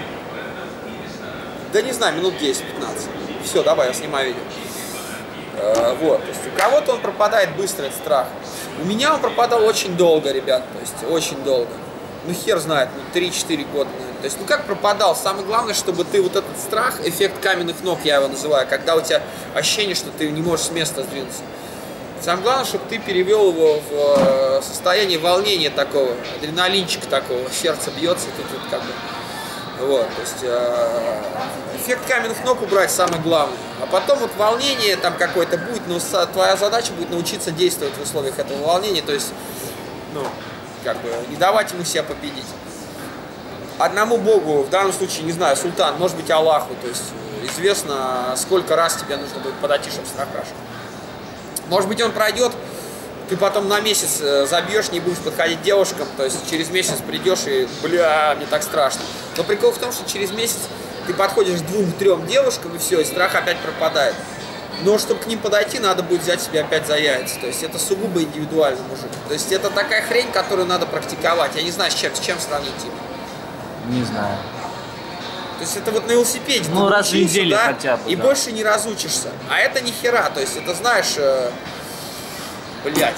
Да не знаю, минут 10-15. Все, давай, я снимаю видео. Вот, то есть у кого-то он пропадает быстро, этот страх. У меня он пропадал очень долго, ребят, то есть очень долго. Ну хер знает, ну 3-4 года, наверное. То есть, ну как пропадал? Самое главное, чтобы ты вот этот страх, эффект каменных ног, я его называю, когда у тебя ощущение, что ты не можешь с места сдвинуться. Самое главное, чтобы ты перевел его в состояние волнения такого, адреналинчика такого, сердце бьется, тут как бы. Вот, то есть эффект каменных ног убрать самое главное. А потом вот волнение там какое-то будет, но твоя задача будет научиться действовать в условиях этого волнения, то есть, ну, как бы не давать ему себя победить. Одному Богу, в данном случае, не знаю, Султан, может быть Аллаху, то есть известно, сколько раз тебе нужно будет подойти, чтобы страх прошел. Может быть он пройдет, ты потом на месяц забьешь, не будешь подходить к девушкам, то есть через месяц придешь и, бля, мне так страшно. Но прикол в том, что через месяц ты подходишь к 2-3 девушкам и все, и страх опять пропадает. Но чтобы к ним подойти, надо будет взять себя опять за яйца. То есть это сугубо индивидуально, мужик. То есть это такая хрень, которую надо практиковать. Я не знаю, с чем сравнить его. Не знаю. То есть это вот на велосипеде. Ну, раз в неделю, да, хотя бы. И да, больше не разучишься. А это ни хера. То есть это, знаешь, блять.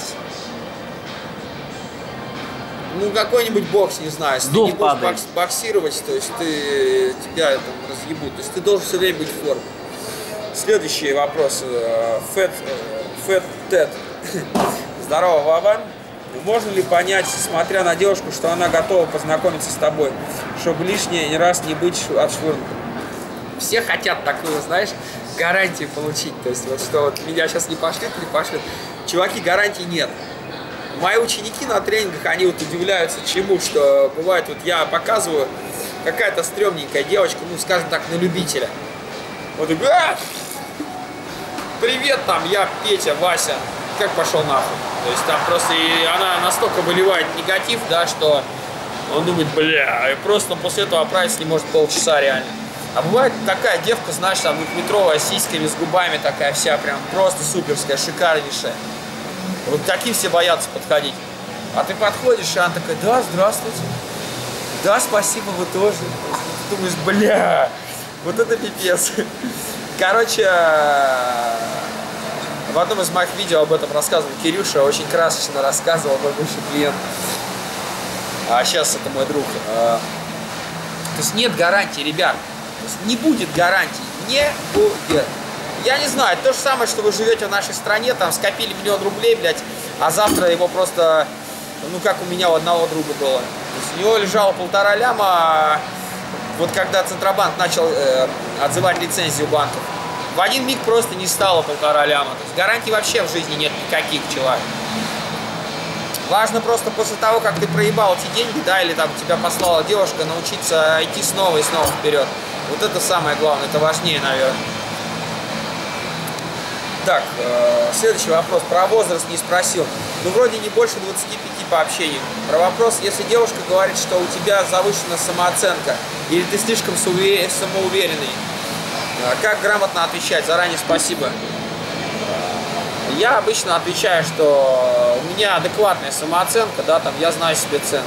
Ну, какой-нибудь бокс, не знаю. Если ты не будешь боксировать, то есть тебя там разъебут. То есть ты должен все время быть в форме. Следующий вопрос. Fat Ted. Здорово, Вова. Можно ли понять, смотря на девушку, что она готова познакомиться с тобой, чтобы лишний раз не быть отшвырнутым? Все хотят такую, знаешь, гарантию получить. То есть, вот что вот меня сейчас не пошлют. Чуваки, гарантий нет. Мои ученики на тренингах, они вот удивляются чему, что бывает, вот я показываю, какая-то стрёмненькая девочка, ну, скажем так, на любителя. Вот такой, привет, там, я Петя, Вася, как пошел нахуй. То есть там просто и она настолько выливает негатив, да, что он думает, бля, и просто после этого оправиться не может полчаса реально. А бывает такая девка, знаешь, там двухметровая, с сиськами, с губами такая вся, прям просто суперская, шикарнейшая. Вот такие все боятся подходить. А ты подходишь, и она такая, да, здравствуйте. Да, спасибо, вы тоже. Ты думаешь, бля, вот это пипец. Короче, в одном из моих видео об этом рассказывал Кирюша, очень красочно рассказывал мой бывший клиент. А сейчас это мой друг. То есть нет гарантии, ребят. То есть не будет гарантий. Не будет. Я не знаю, то же самое, что вы живете в нашей стране, там скопили 1 000 000 рублей, блядь, а завтра его просто, ну как у меня у одного друга было. То есть у него лежало 1,5 ляма, вот когда Центробанк начал отзывать лицензию банков. В один миг просто не стало 1,5 ляма. То есть гарантий вообще в жизни нет никаких, человек. Важно просто после того, как ты проебал эти деньги, да, или там тебя послала девушка, научиться идти снова и снова вперед. Вот это самое главное, это важнее, наверное. Так, следующий вопрос. Про возраст не спросил. Ну, вроде не больше 25 по общению. Про вопрос, если девушка говорит, что у тебя завышена самооценка, или ты слишком самоуверенный, как грамотно отвечать? Заранее спасибо. Я обычно отвечаю, что у меня адекватная самооценка, да, там, я знаю себе цену.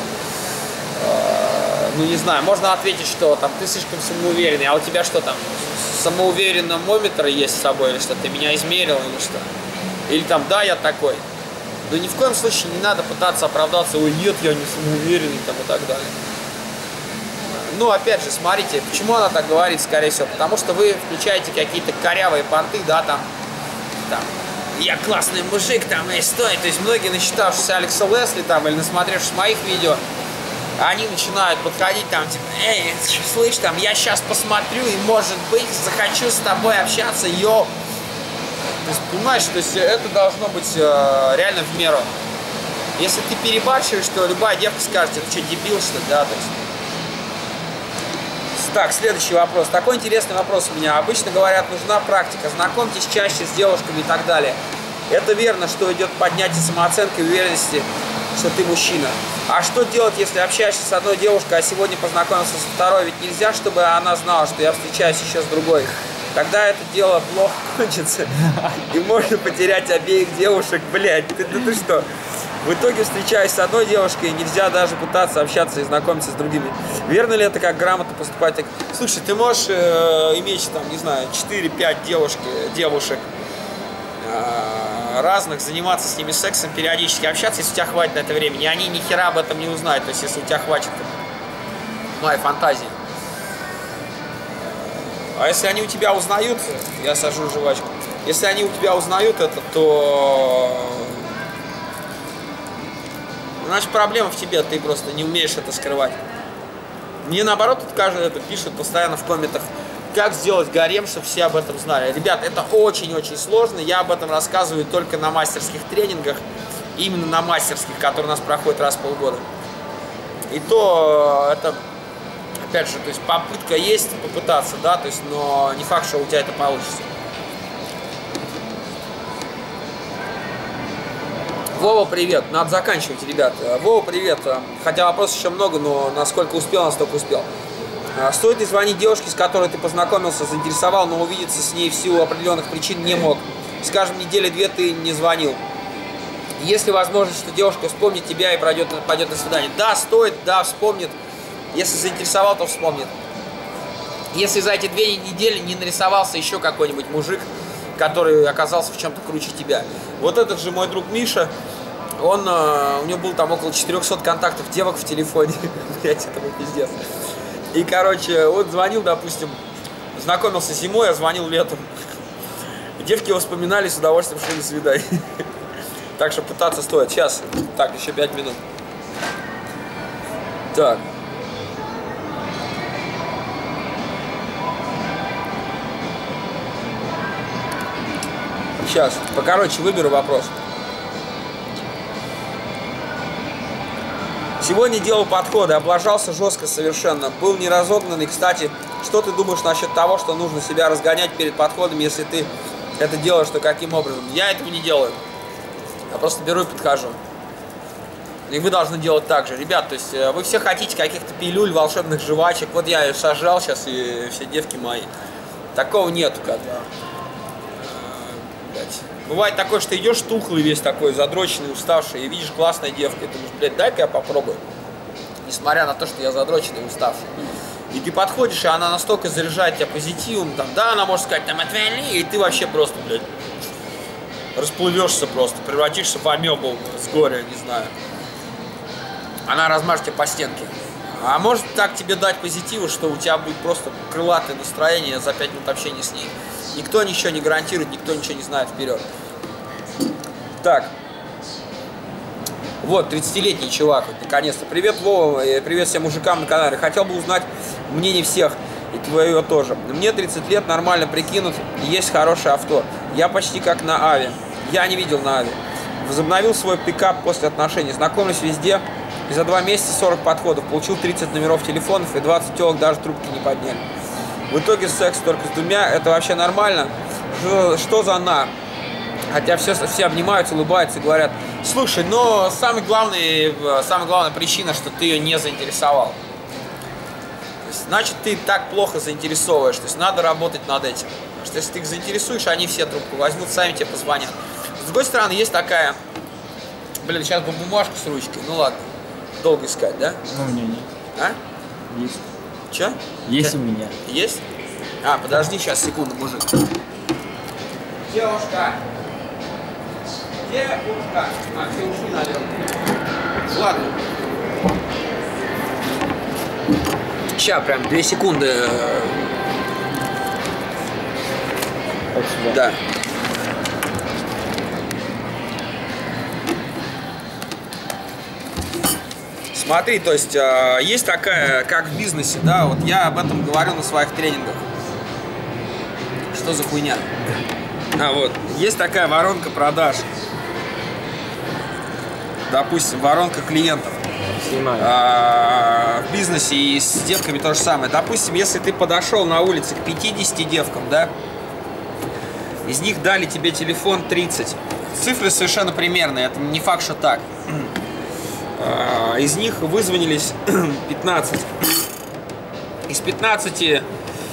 Ну, не знаю, можно ответить, что там ты слишком самоуверенный, а у тебя что там, самоуверенномометр есть с собой, или что, ты меня измерил, или что? Или там, да, я такой. Но ни в коем случае не надо пытаться оправдаться, ой, нет, я не самоуверенный, там, и так далее. Ну, опять же, смотрите, почему она так говорит, скорее всего, потому что вы включаете какие-то корявые понты, да, там, я классный мужик, там, и стой. То есть многие, насчитавшись Алекса Лесли, там, или насмотревшись моих видео, они начинают подходить, там, типа, эй, слышь, там, я сейчас посмотрю, и, может быть, захочу с тобой общаться, йоу. То есть, понимаешь, то есть это должно быть реально в меру. Если ты перебарщиваешь, то любая девка скажет, это что, дебил, что ли, да, то есть. Так, следующий вопрос. Такой интересный вопрос у меня. Обычно говорят, нужна практика, знакомьтесь чаще с девушками и так далее. Это верно, что идет поднятие самооценки и уверенности, что ты мужчина. А что делать, если общаешься с одной девушкой, а сегодня познакомился со второй? Ведь нельзя, чтобы она знала, что я встречаюсь еще с другой. Тогда это дело плохо кончится, и можно потерять обеих девушек, блядь. Ты что? В итоге, встречаясь с одной девушкой, нельзя даже пытаться общаться и знакомиться с другими. Верно ли это, как грамотно поступать? Слушай, ты можешь иметь, там, не знаю, 4-5 девушек разных, заниматься с ними сексом, периодически общаться, если у тебя хватит на это времени. И они ни хера об этом не узнают, то есть если у тебя хватит моей фантазии. А если они у тебя узнают, я сажу жвачку, если они у тебя узнают это, то... Значит, проблема в тебе, ты просто не умеешь это скрывать. Мне наоборот, тут каждый это пишет постоянно в комментах, как сделать гарем, чтобы все об этом знали. Ребят, это очень-очень сложно, я об этом рассказываю только на мастерских тренингах, именно на мастерских, которые у нас проходят раз в полгода. И то это, опять же, то есть попытка есть попытаться, да, то есть, но не факт, что у тебя это получится. Вова, привет. Надо заканчивать, ребят. Вова, привет. Хотя вопросов еще много, но насколько успел, настолько успел. Стоит ли звонить девушке, с которой ты познакомился, заинтересовал, но увидеться с ней в силу определенных причин не мог? Скажем, недели 2 ты не звонил. Есть ли возможность, что девушка вспомнит тебя и пойдет на свидание? Да, стоит, да, вспомнит. Если заинтересовал, то вспомнит. Если за эти 2 недели не нарисовался еще какой-нибудь мужик, который оказался в чем-то круче тебя. Вот этот же мой друг Миша, у него было там около 400 контактов девок в телефоне. Блять, это был пиздец. И, короче, вот звонил, допустим, знакомился зимой, а звонил летом. Девки его вспоминали, с удовольствием шли на свидание. Так что пытаться стоит. Сейчас, так, еще 5 минут. Так. Сейчас, покороче выберу вопрос. Сегодня делал подходы, облажался жестко совершенно, был неразогнанный. Кстати, что ты думаешь насчет того, что нужно себя разгонять перед подходом, если ты это делаешь, то каким образом? Я этого не делаю. Я просто беру и подхожу. И вы должны делать так же. Ребят, то есть вы все хотите каких-то пилюль, волшебных жвачек. Вот я ее сожрал сейчас, и все девки мои. Такого нету, как бы. Бывает такое, что идешь тухлый весь такой, задроченный, уставший, и видишь классная девка, и думаешь, блядь, дай-ка я попробую. Несмотря на то, что я задроченный, уставший. И ты подходишь, и она настолько заряжает тебя позитивом, там, да, она может сказать, там, отвали, и ты вообще просто, блядь, расплывешься просто, превратишься в амебу с горя, не знаю. Она размажет тебя по стенке. А может так тебе дать позитиву, что у тебя будет просто крылатое настроение за 5 минут общения с ней. Никто ничего не гарантирует, никто ничего не знает вперед. Так. Вот, 30-летний чувак, вот, наконец-то. Привет, Вова, привет всем мужикам на канале. Хотел бы узнать мнение всех, и твое тоже. Мне 30 лет, нормально прикинут, есть хорошее авто. Я почти как на Аве. Я не видел на Аве. Возобновил свой пикап после отношений. Знакомлюсь везде. И за 2 месяца 40 подходов. Получил 30 номеров телефонов, и 20 телок даже трубки не подняли. В итоге секс только с 2. Это вообще нормально? Что за на? Хотя все обнимаются, улыбаются и говорят, слушай, но самая главная причина, что ты ее не заинтересовал. То есть, значит, ты так плохо заинтересовываешь. То есть надо работать над этим. Потому что если ты их заинтересуешь, они все трубку возьмут, сами тебе позвонят. С другой стороны, есть такая... Блин, сейчас бы бумажку с ручкой. Ну ладно. Долго искать, да? Ну, у меня нет. А? Есть. Че? Есть у меня. Есть? А, подожди, сейчас, секунду, мужик. Девушка! Девушка! А, все ушли, наверное. Ладно. Сейчас, прям 2 секунды. Вот сюда. Да. Смотри, то есть есть такая, как в бизнесе, да, вот я об этом говорю на своих тренингах. Что за хуйня? А вот, есть такая воронка продаж. Допустим, воронка клиентов. В бизнесе и с девками то же самое. Допустим, если ты подошел на улице к 50 девкам, да, из них дали тебе телефон 30. Цифры совершенно примерные, это не факт, что так. Из них вызвонились 15. Из 15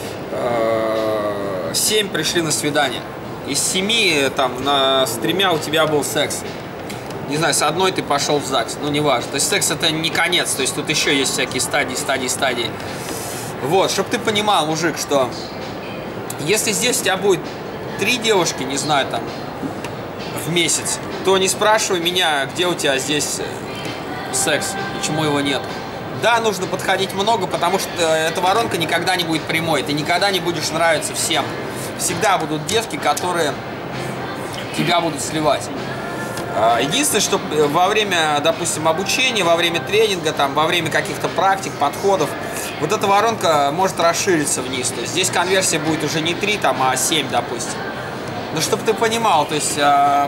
7 пришли на свидание. Из 7 там, с 3 у тебя был секс. Не знаю, с одной ты пошел в ЗАГС, ну не важно. То есть секс это не конец, то есть тут еще есть всякие стадии. Вот, чтобы ты понимал, мужик, что если здесь у тебя будет 3 девушки, не знаю, там, в месяц, то не спрашивай меня, где у тебя здесь секс, почему его нет. Да, нужно подходить много, потому что эта воронка никогда не будет прямой. Ты никогда не будешь нравиться всем. Всегда будут девки, которые тебя будут сливать. Единственное, что во время, допустим, обучения, во время тренинга, там, во время каких-то практик, подходов, вот эта воронка может расшириться вниз. То есть здесь конверсия будет уже не 3, там, а 7, допустим. Но чтобы ты понимал, то есть...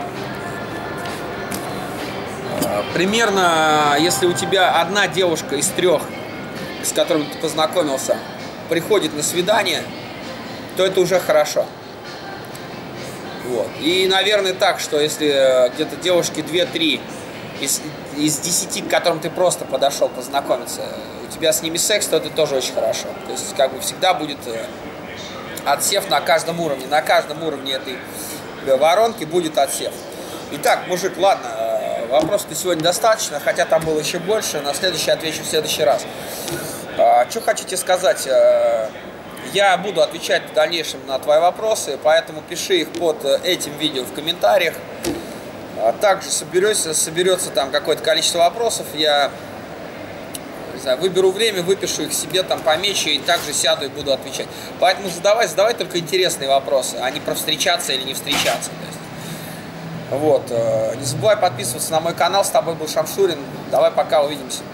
примерно, если у тебя одна девушка из 3, с которыми ты познакомился, приходит на свидание, то это уже хорошо. Вот. И, наверное, так, что если где-то девушки 2-3 из 10, к которым ты просто подошел познакомиться, у тебя с ними секс, то это тоже очень хорошо. То есть, как бы всегда будет отсев на каждом уровне. На каждом уровне этой воронки будет отсев. Итак, мужик, ладно, вопросов-то сегодня достаточно, хотя там было еще больше. На следующий отвечу в следующий раз. Что хочу тебе сказать? Я буду отвечать в дальнейшем на твои вопросы, поэтому пиши их под этим видео в комментариях. Также соберется там какое-то количество вопросов. Я не знаю, выберу время, выпишу их себе, там помечу и также сяду и буду отвечать. Поэтому задавай только интересные вопросы, а не про встречаться или не встречаться. То есть. Вот. Не забывай подписываться на мой канал. С тобой был Шамшурин. Давай пока, увидимся.